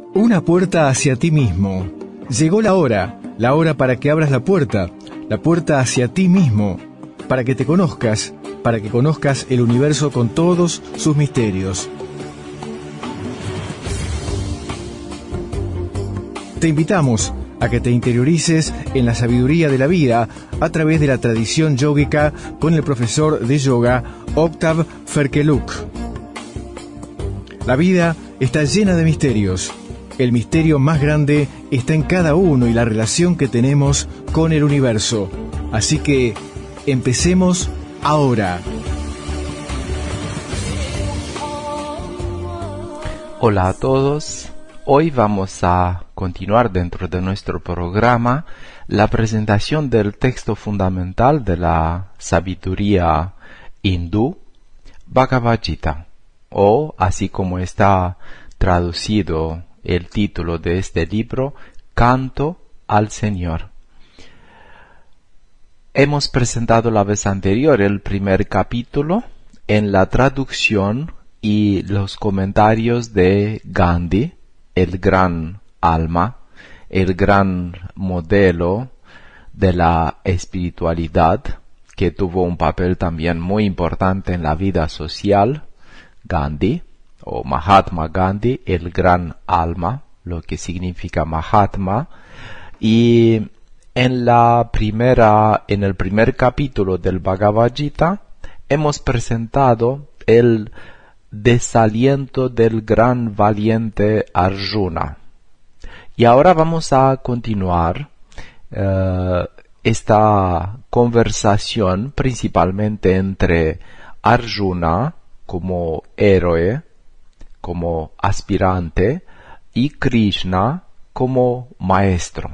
Una puerta hacia ti mismo. Llegó la hora para que abras la puerta hacia ti mismo, para que te conozcas, para que conozcas el universo con todos sus misterios. Te invitamos a que te interiorices en la sabiduría de la vida a través de la tradición yógica con el profesor de yoga Octav Ferkeluk. La vida está llena de misterios. El misterio más grande está en cada uno y la relación que tenemos con el universo. Así que empecemos ahora. Hola a todos. Hoy vamos a continuar dentro de nuestro programa la presentación del texto fundamental de la sabiduría hindú, Bhagavad Gita, o así como está traducido el título de este libro, Canto al Señor. Hemos presentado la vez anterior el primer capítulo en la traducción y los comentarios de Gandhi, el gran alma, el gran modelo de la espiritualidad, que tuvo un papel también muy importante en la vida social, Gandhi, o Mahatma Gandhi, el gran alma, lo que significa Mahatma. Y en el primer capítulo del Bhagavad Gita hemos presentado el desaliento del gran valiente Arjuna. Y ahora vamos a continuar esta conversación principalmente entre Arjuna como héroe, como aspirante, y Krishna como maestro.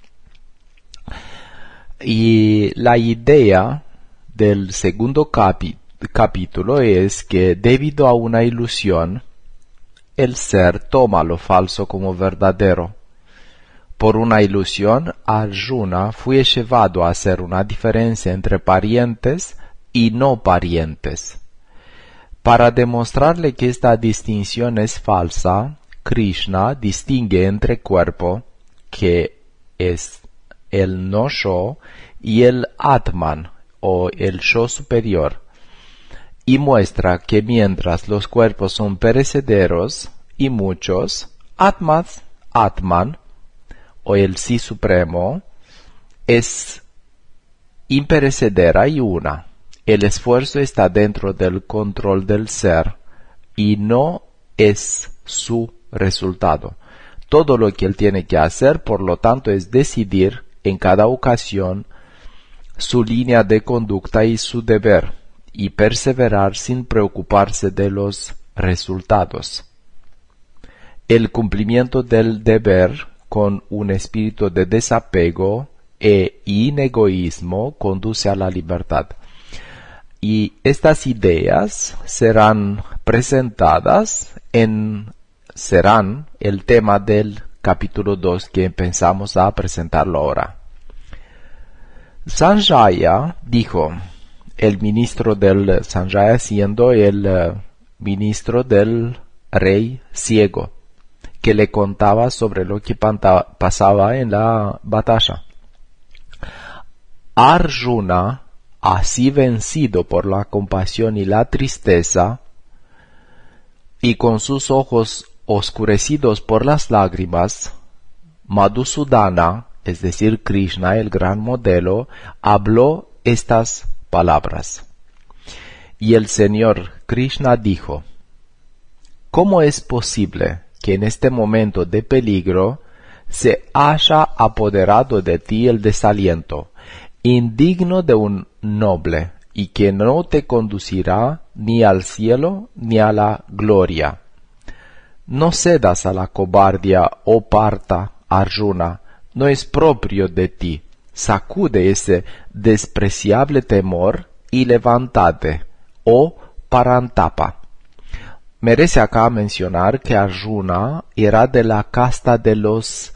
Y la idea del segundo capítulo es que debido a una ilusión, el ser toma lo falso como verdadero. Por una ilusión, Arjuna fue llevado a hacer una diferencia entre parientes y no parientes. Para demostrarle que esta distinción es falsa, Krishna distingue entre cuerpo, que es el no-yo, y el Atman, o el yo superior, y muestra que mientras los cuerpos son perecederos y muchos, Atman, o el sí supremo, es imperecedera y una. El esfuerzo está dentro del control del ser y no es su resultado. Todo lo que él tiene que hacer, por lo tanto, es decidir en cada ocasión su línea de conducta y su deber, y perseverar sin preocuparse de los resultados. El cumplimiento del deber con un espíritu de desapego e inegoísmo conduce a la libertad. Y estas ideas serán presentadas serán el tema del capítulo 2 que empezamos a presentarlo ahora. Sanjaya dijo, el ministro del Sanjaya siendo el ministro del rey ciego, que le contaba sobre lo que pasaba en la batalla. Arjuna, así vencido por la compasión y la tristeza, y con sus ojos oscurecidos por las lágrimas, Madhusudana, es decir, Krishna, el gran modelo, habló estas palabras. Y el Señor Krishna dijo, ¿cómo es posible que en este momento de peligro se haya apoderado de ti el desaliento, indigno de un noble, y que no te conducirá ni al cielo ni a la gloria? No cedas a la cobardía, oh Partha, Arjuna, no es propio de ti. Sacude ese despreciable temor y levántate, oh Parantapa. Merece acá mencionar que Arjuna era de la casta de los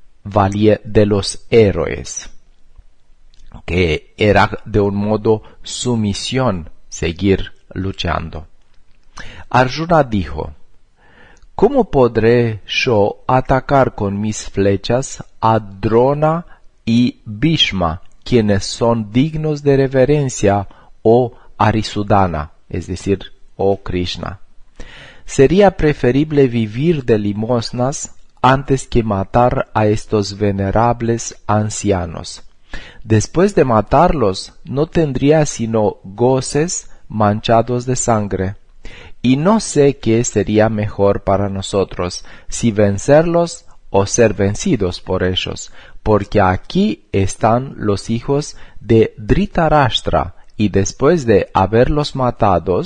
héroes, que era de un modo sumisión seguir luchando. Arjuna dijo, ¿cómo podré yo atacar con mis flechas a Drona y Bhishma, quienes son dignos de reverencia, oh Arisudana, es decir, oh Krishna? Sería preferible vivir de limosnas antes que matar a estos venerables ancianos. Después de matarlos, no tendría sino goces manchados de sangre. Y no sé qué sería mejor para nosotros, si vencerlos o ser vencidos por ellos, porque aquí están los hijos de Dhritarashtra, y después de haberlos matado,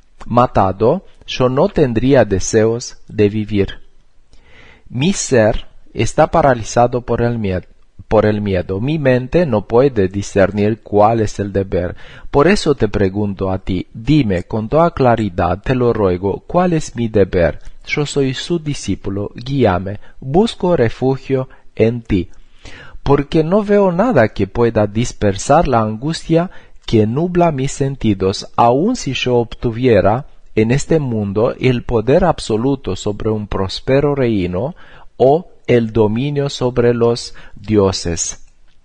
yo no tendría deseos de vivir. Mi ser está paralizado por el miedo. Mi mente no puede discernir cuál es el deber. Por eso te pregunto a ti, dime con toda claridad, te lo ruego, ¿cuál es mi deber? Yo soy su discípulo, guíame, busco refugio en ti. Porque no veo nada que pueda dispersar la angustia que nubla mis sentidos, aun si yo obtuviera en este mundo el poder absoluto sobre un próspero reino o el dominio sobre los dioses.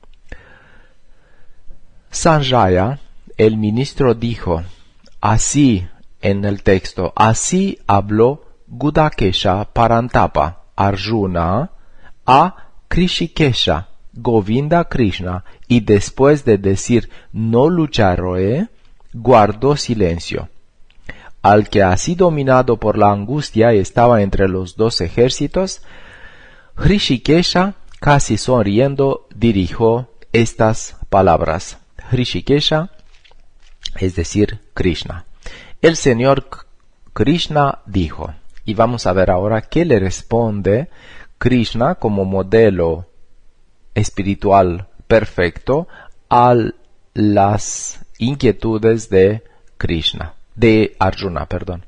Sanjaya, el ministro, dijo, así en el texto, así habló Gudakesha Parantapa, Arjuna, a Krishikesha, Govinda Krishna, y después de decir no lucharé, guardó silencio. Al que así dominado por la angustia estaba entre los dos ejércitos, Hrishikesha, casi sonriendo, dirigió estas palabras. Hrishikesha, es decir, Krishna. El Señor Krishna dijo, y vamos a ver ahora qué le responde Krishna como modelo espiritual perfecto a las inquietudes de Arjuna, perdón.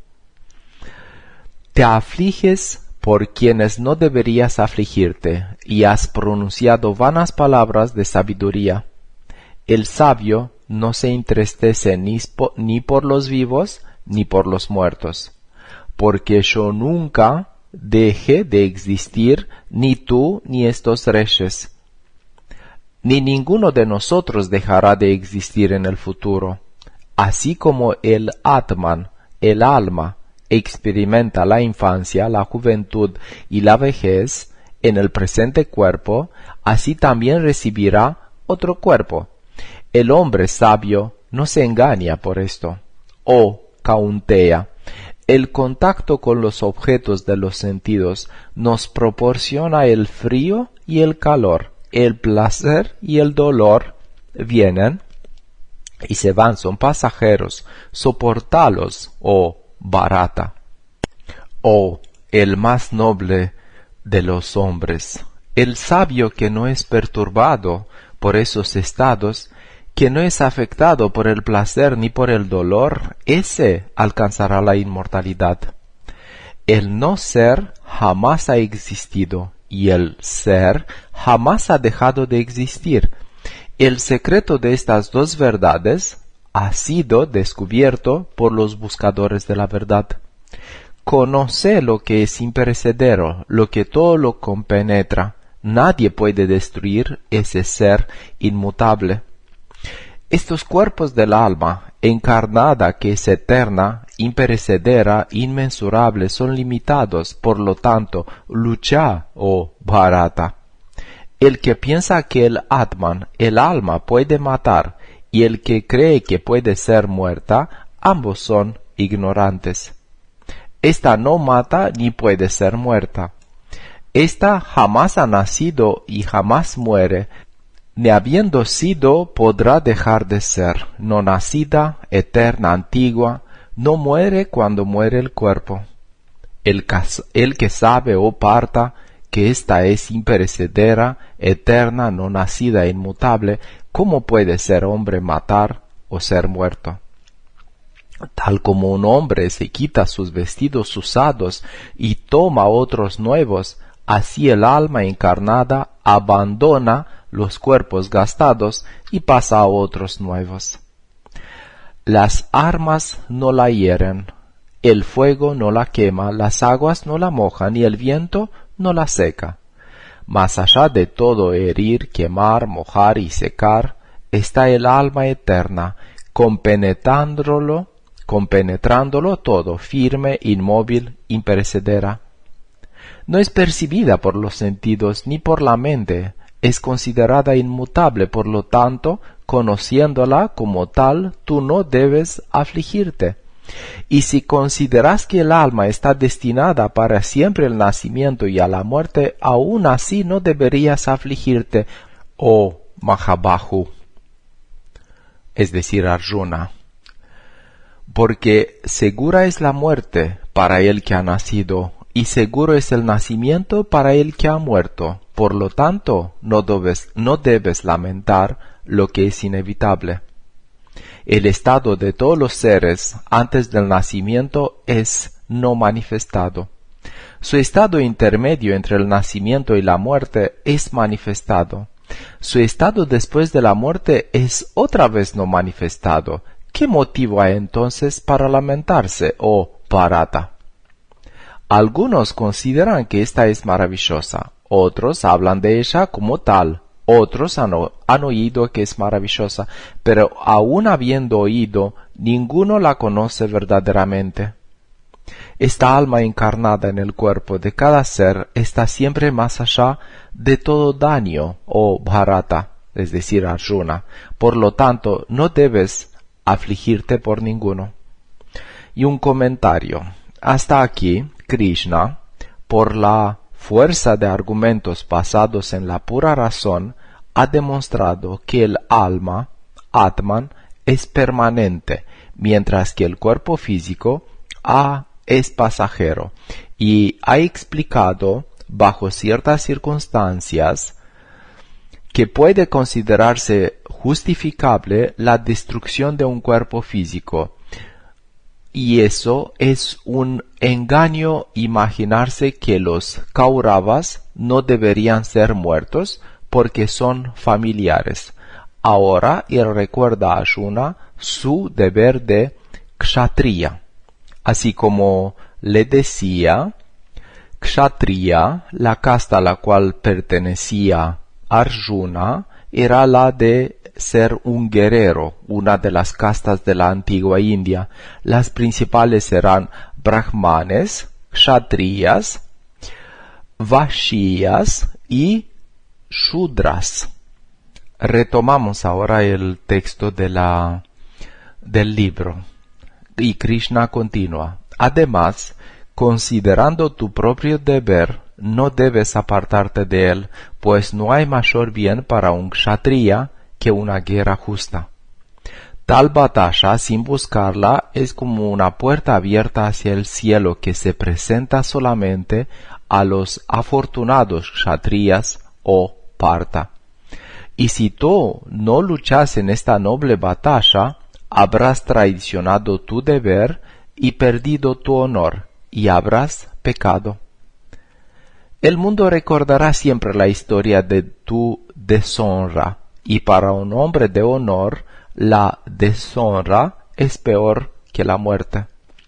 Te afliges por quienes no deberías afligirte, y has pronunciado vanas palabras de sabiduría. El sabio no se entristece ni por los vivos ni por los muertos, porque yo nunca deje de existir, ni tú ni estos reyes, ni ninguno de nosotros dejará de existir en el futuro. Así como el Atman, el alma, experimenta la infancia, la juventud y la vejez en el presente cuerpo, así también recibirá otro cuerpo. El hombre sabio no se engaña por esto. Oh Kaunteya, el contacto con los objetos de los sentidos nos proporciona el frío y el calor, el placer y el dolor vienen y se van, son pasajeros, soportalos, oh Bharata. Oh, el más noble de los hombres, el sabio que no es perturbado por esos estados, que no es afectado por el placer ni por el dolor, ese alcanzará la inmortalidad. El no ser jamás ha existido y el ser jamás ha dejado de existir. El secreto de estas dos verdades ha sido descubierto por los buscadores de la verdad. Conoce lo que es imperecedero, lo que todo lo compenetra. Nadie puede destruir ese ser inmutable. Estos cuerpos del alma, encarnada que es eterna, imperecedera, inmensurable, son limitados, por lo tanto, lucha, oh Bharata. El que piensa que el Atman, el alma, puede matar, y el que cree que puede ser muerta, ambos son ignorantes. Esta no mata ni puede ser muerta. Esta jamás ha nacido y jamás muere, ni habiendo sido podrá dejar de ser, no nacida, eterna, antigua, no muere cuando muere el cuerpo. El que sabe, oh Partha, que ésta es imperecedera, eterna, no nacida e inmutable, ¿cómo puede ser hombre matar o ser muerto? Tal como un hombre se quita sus vestidos usados y toma otros nuevos, así el alma encarnada abandona los cuerpos gastados y pasa a otros nuevos. Las armas no la hieren, El fuego no la quema, las aguas no la mojan y el viento no la seca. Más allá de todo herir, quemar, mojar y secar, está el alma eterna, compenetrándolo todo, firme, inmóvil, imperecedera. No es percibida por los sentidos ni por la mente, es considerada inmutable, por lo tanto, conociéndola como tal, tú no debes afligirte. Y si consideras que el alma está destinada para siempre al nacimiento y a la muerte, aún así no deberías afligirte, oh Mahabāhu, es decir, Arjuna, porque segura es la muerte para el que ha nacido, y seguro es el nacimiento para el que ha muerto. Por lo tanto, no debes lamentar lo que es inevitable. El estado de todos los seres antes del nacimiento es no manifestado. Su estado intermedio entre el nacimiento y la muerte es manifestado. Su estado después de la muerte es otra vez no manifestado. ¿Qué motivo hay entonces para lamentarse, oh Bharata? Algunos consideran que esta es maravillosa, otros hablan de ella como tal, otros han oído que es maravillosa, pero aun habiendo oído, ninguno la conoce verdaderamente. Esta alma encarnada en el cuerpo de cada ser está siempre más allá de todo daño, oh Bharata, es decir, Arjuna. Por lo tanto, no debes afligirte por ninguno. Y un comentario. Hasta aquí, Krishna, por la fuerza de argumentos basados en la pura razón, ha demostrado que el alma, Atman, es permanente, mientras que el cuerpo físico, es pasajero, y ha explicado, bajo ciertas circunstancias, que puede considerarse justificable la destrucción de un cuerpo físico, y eso es un engaño imaginarse que los Kauravas no deberían ser muertos porque son familiares. Ahora él recuerda a Arjuna su deber de kshatriya. Así como le decía, kshatriya, la casta a la cual pertenecía Arjuna, era la de ser un guerrero, una de las castas de la antigua India. Las principales eran brahmanes, kshatriyas, vaishyas y shudras. Retomamos ahora el texto del libro. Y Krishna continúa. Además, considerando tu propio deber, no debes apartarte de él, pues no hay mayor bien para un kshatriya que una guerra justa. Tal batalla, sin buscarla, es como una puerta abierta hacia el cielo que se presenta solamente a los afortunados kshatriyas o parta. Y si tú no luchas en esta noble batalla, habrás traicionado tu deber y perdido tu honor, y habrás pecado. El mundo recordará siempre la historia de tu deshonra, y para un hombre de honor, la deshonra es peor que la muerte.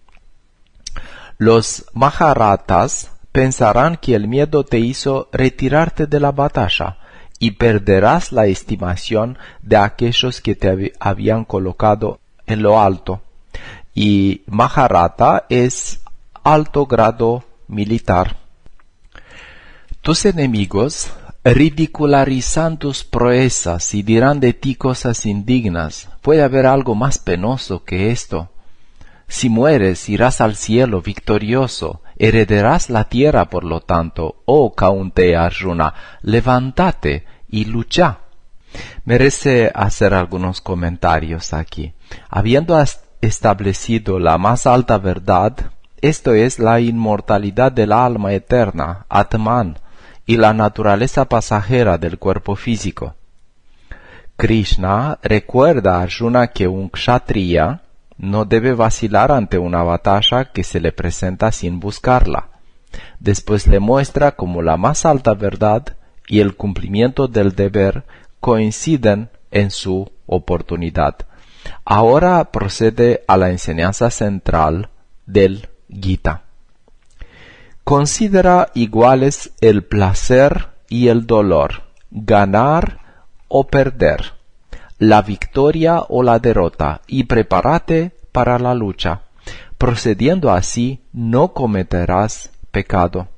Los Maharatas pensarán que el miedo te hizo retirarte de la batalla, y perderás la estimación de aquellos que te habían colocado en lo alto. Y Maharata es alto grado militar. Tus enemigos ridicularizan tus proezas y dirán de ti cosas indignas. ¿Puede haber algo más penoso que esto? Si mueres, irás al cielo victorioso, heredarás la tierra por lo tanto. Oh Kaunteya Arjuna, levántate y lucha. Merece hacer algunos comentarios aquí. Habiendo establecido la más alta verdad, esto es la inmortalidad del alma eterna, Atman, y la naturaleza pasajera del cuerpo físico. Krishna recuerda a Arjuna que un kshatriya no debe vacilar ante una batalla que se le presenta sin buscarla. Después le muestra cómo la más alta verdad y el cumplimiento del deber coinciden en su oportunidad. Ahora procede a la enseñanza central del Gita. Considera iguales el placer y el dolor, ganar o perder, la victoria o la derrota, y prepárate para la lucha. Procediendo así, no cometerás pecado.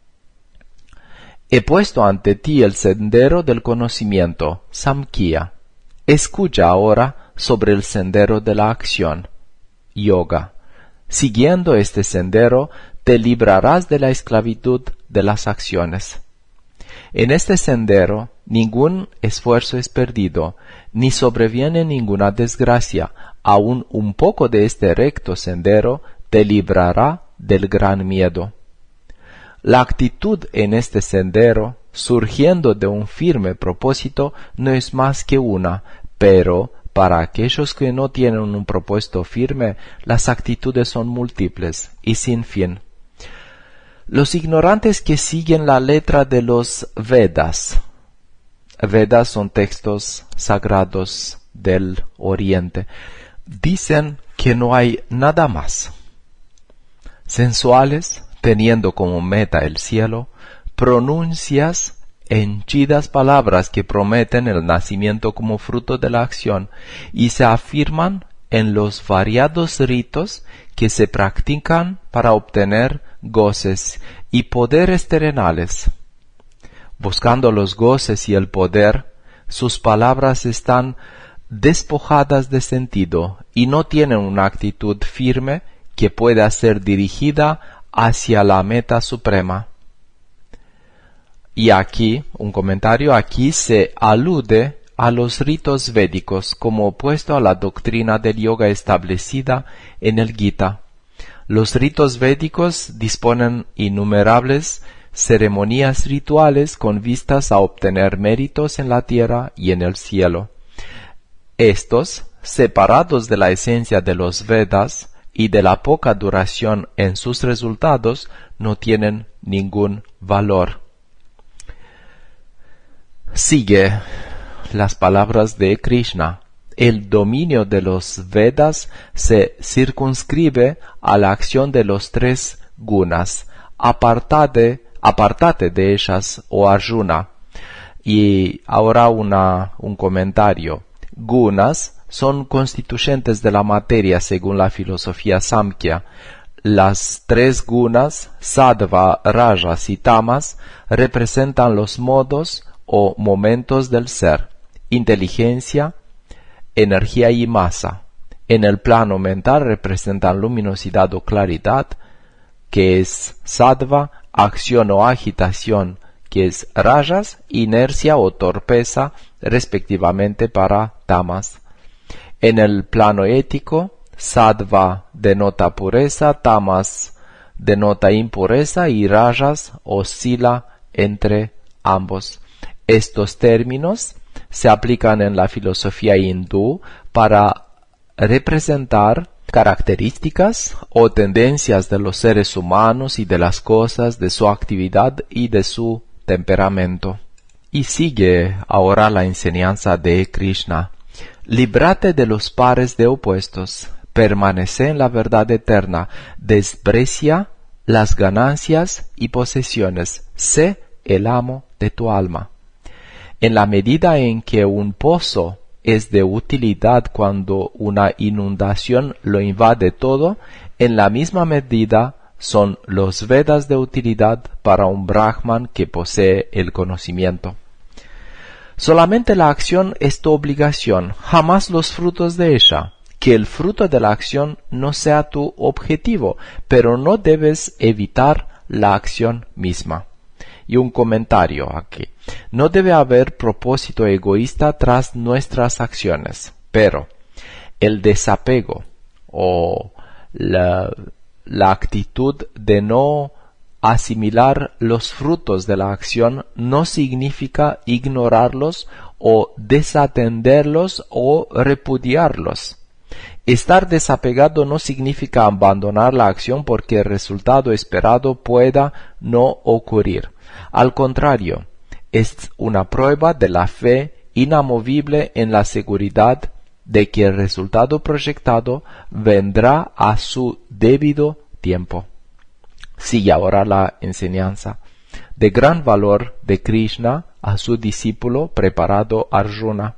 He puesto ante ti el sendero del conocimiento, Samkhya. Escucha ahora sobre el sendero de la acción, Yoga. Siguiendo este sendero, te librarás de la esclavitud de las acciones. En este sendero, ningún esfuerzo es perdido, ni sobreviene ninguna desgracia. Aún un poco de este recto sendero te librará del gran miedo. La actitud en este sendero, surgiendo de un firme propósito, no es más que una, pero para aquellos que no tienen un propósito firme, las actitudes son múltiples y sin fin. Los ignorantes que siguen la letra de los Vedas. Vedas son textos sagrados del Oriente. Dicen que no hay nada más. Sensuales, teniendo como meta el cielo, pronuncias henchidas palabras que prometen el nacimiento como fruto de la acción y se afirman en los variados ritos que se practican para obtener goces y poderes terrenales. Buscando los goces y el poder, sus palabras están despojadas de sentido y no tienen una actitud firme que pueda ser dirigida hacia la meta suprema. Y aquí, un comentario, aquí se alude a los ritos védicos como opuesto a la doctrina del yoga establecida en el Gita. Los ritos védicos disponen innumerables ceremonias rituales con vistas a obtener méritos en la tierra y en el cielo. Estos, separados de la esencia de los Vedas y de la poca duración en sus resultados, no tienen ningún valor. Sigue las palabras de Krishna. El dominio de los Vedas se circunscribe a la acción de los tres gunas. Apártate de ellas, oh Arjuna. Y ahora un comentario. Gunas son constituyentes de la materia según la filosofía Samkhya. Las tres gunas, sattva, rajas y tamas, representan los modos o momentos del ser, inteligencia, energía y masa. En el plano mental representan luminosidad o claridad, que es sattva, acción o agitación, que es rajas, inercia o torpeza, respectivamente para tamas. En el plano ético, sattva denota pureza, tamas denota impureza y rajas oscila entre ambos. Estos términos se aplican en la filosofía hindú para representar características o tendencias de los seres humanos y de las cosas, de su actividad y de su temperamento. Y sigue ahora la enseñanza de Krishna. Líbrate de los pares de opuestos, permanece en la verdad eterna, desprecia las ganancias y posesiones, sé el amo de tu alma. En la medida en que un pozo es de utilidad cuando una inundación lo invade todo, en la misma medida son los Vedas de utilidad para un Brahman que posee el conocimiento. Solamente la acción es tu obligación, jamás los frutos de ella. Que el fruto de la acción no sea tu objetivo, pero no debes evitar la acción misma. Y un comentario aquí. No debe haber propósito egoísta tras nuestras acciones, pero el desapego o la actitud de no asimilar los frutos de la acción no significa ignorarlos o desatenderlos o repudiarlos. Estar desapegado no significa abandonar la acción porque el resultado esperado pueda no ocurrir. Al contrario, es una prueba de la fe inamovible en la seguridad de que el resultado proyectado vendrá a su debido tiempo. Sigue ahora la enseñanza de gran valor de Krishna a su discípulo preparado Arjuna.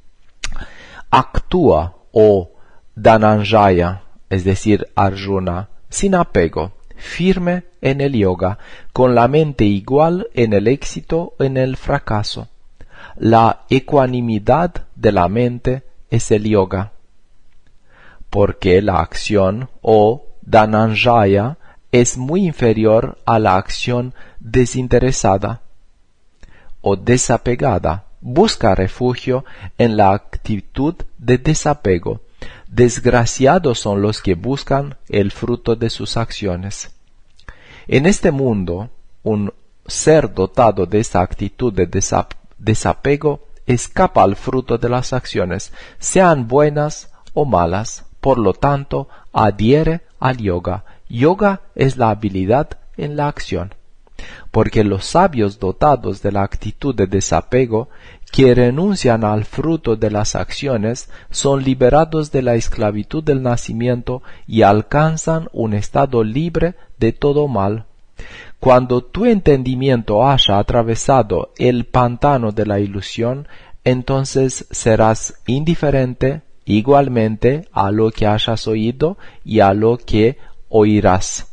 Actúa, oh Dhananjaya, es decir, Arjuna, sin apego, firme en el yoga, con la mente igual en el éxito o en el fracaso. La ecuanimidad de la mente es el yoga, porque la acción, o Dhananjaya, es muy inferior a la acción desinteresada o desapegada. Busca refugio en la actitud de desapego. Desgraciados son los que buscan el fruto de sus acciones. En este mundo, un ser dotado de esa actitud de desapego escapa al fruto de las acciones, sean buenas o malas. Por lo tanto, adhiere al yoga. Yoga es la habilidad en la acción. Porque los sabios dotados de la actitud de desapego, que renuncian al fruto de las acciones, son liberados de la esclavitud del nacimiento y alcanzan un estado libre de todo mal. Cuando tu entendimiento haya atravesado el pantano de la ilusión, entonces serás indiferente igualmente a lo que hayas oído y a lo que oirás.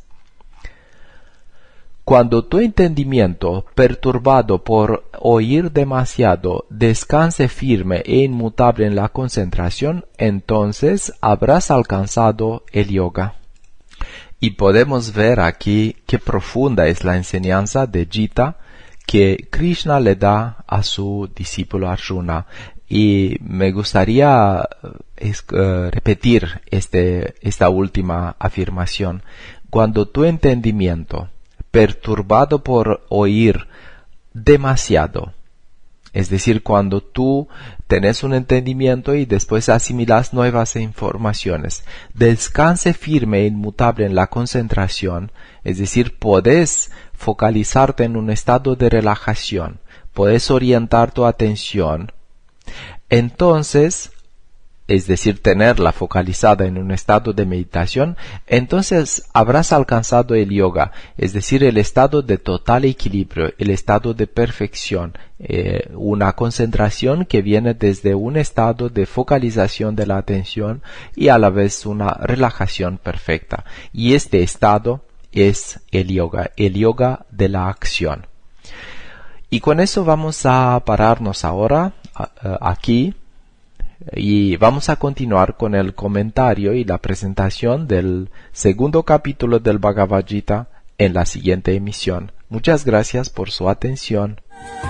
Cuando tu entendimiento, perturbado por oír demasiado, descanse firme e inmutable en la concentración, entonces habrás alcanzado el yoga. Y podemos ver aquí qué profunda es la enseñanza de Gita que Krishna le da a su discípulo Arjuna. Y me gustaría repetir esta última afirmación. Cuando tu entendimiento, perturbado por oír demasiado, es decir, cuando tú tenés un entendimiento y después asimilas nuevas informaciones, descanse firme e inmutable en la concentración, es decir, podés focalizarte en un estado de relajación, podés orientar tu atención, entonces, es decir, tenerla focalizada en un estado de meditación, entonces habrás alcanzado el yoga, es decir, el estado de total equilibrio, el estado de perfección, una concentración que viene desde un estado de focalización de la atención y a la vez una relajación perfecta. Y este estado es el yoga de la acción. Y con eso vamos a pararnos ahora aquí. Y vamos a continuar con el comentario y la presentación del segundo capítulo del Bhagavad Gita en la siguiente emisión. Muchas gracias por su atención.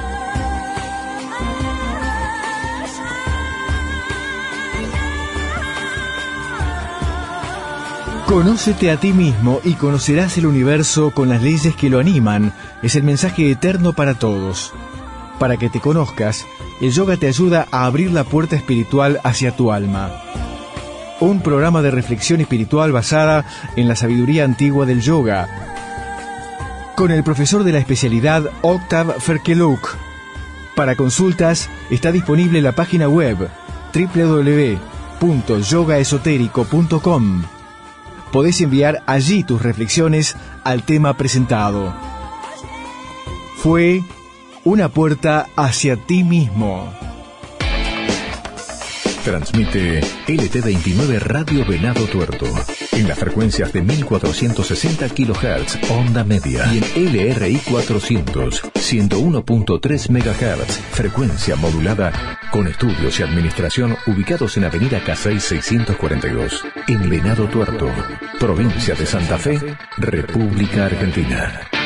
Conócete a ti mismo y conocerás el universo con las leyes que lo animan. Es el mensaje eterno para todos. Para que te conozcas, el yoga te ayuda a abrir la puerta espiritual hacia tu alma. Un programa de reflexión espiritual basada en la sabiduría antigua del yoga. Con el profesor de la especialidad Octav Ferkeluk. Para consultas está disponible la página web www.yogaesotérico.com. Podés enviar allí tus reflexiones al tema presentado. Fue una puerta hacia ti mismo. Transmite LT29 Radio Venado Tuerto en las frecuencias de 1460 kHz onda media y en LRI 400 101.3 MHz frecuencia modulada con estudios y administración ubicados en Avenida Casey 642 en Venado Tuerto, provincia de Santa Fe, República Argentina.